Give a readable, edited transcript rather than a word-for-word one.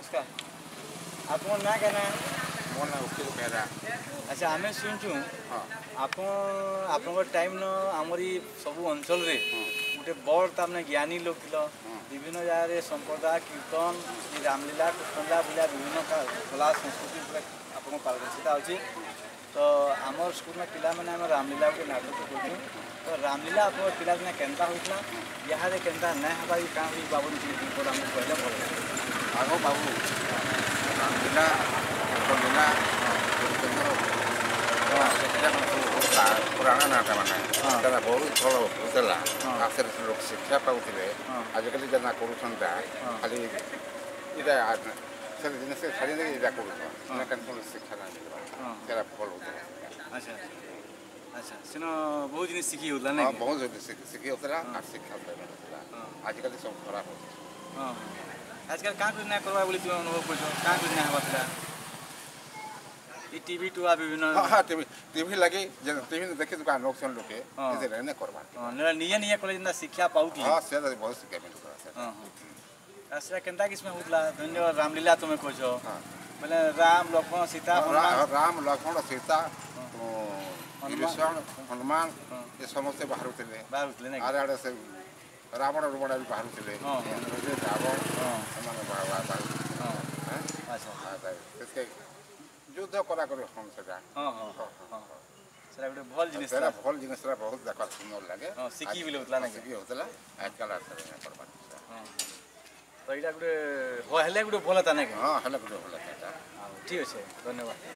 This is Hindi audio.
नमस्कार आप ना क्या ना ମୋ ନାଁ ଉକିଲ ବେହେରା। अच्छा आम शुणुचु ହଁ आप टाइम न आमरी सब अंचल रे गोटे बड़ तामने ज्ञानी लोग थिल विभिन्न जगह संप्रदाय कीर्तन रामलीला कृष्णलीला भाया विभिन्न कला संस्कृति आप पारदर्शिता अच्छी तो आमर स्कूल में पिला मैंने आम रामलीला के नाटक करूँ तो रामलीला आप पिला दिना केन्ता होता यहाँ केन्ता नहीं हवा क्या बाबू आमको कहले भल आग बाबू रामलीला कृष्णलीला पुराण नाटक मैंने बहुत भल होता लोक शिक्षा पाते आजिकल जेना कर खाली जिनस छाड़ी कर शिक्षा ना मिलवा भल होता। अच्छा अच्छा सिन बहुत जिन शिखी होता ना बहुत शिखी होता शिक्षा आजिकल सब खराब हो आजकल क्या कुछ ना करवा बोली तुम अनुभव कर क्या कुछ ना हवा टीवी टुआ विभिन्न हाँ टीवी लगे टीवी देखी दुकान लोग सन लोग नहीं करवा निजे निजे कॉलेज ना शिक्षा पाऊती हाँ से बहुत शिक्षा मिलता है केनता किसमें होता धन्यवाद रामलीला तुम्हें खोज बोले राम लक्ष्मण सीता राम लक्ष्मण सीता विभीषण हनुमान ये समस्ते बाहर आड़े आड़े से रावण रुवण भी बाहर रावण युद्ध करा कर भल जिनिस भल जिनिस बहुत देखा सुंदर लगे शिखी भी होता ना शिखी होता आजकल तो यहाँ गोटे हेल्ले गोटे भल था ना हाँ हेल्ले गोटे भल ठीक अच्छे धन्यवाद।